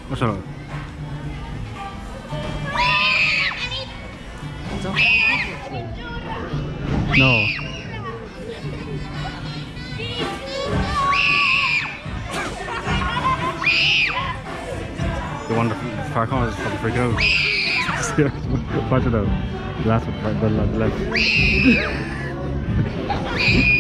What's up? No. The one that far corner is probably freaking out. Watch it out. The last one, the left.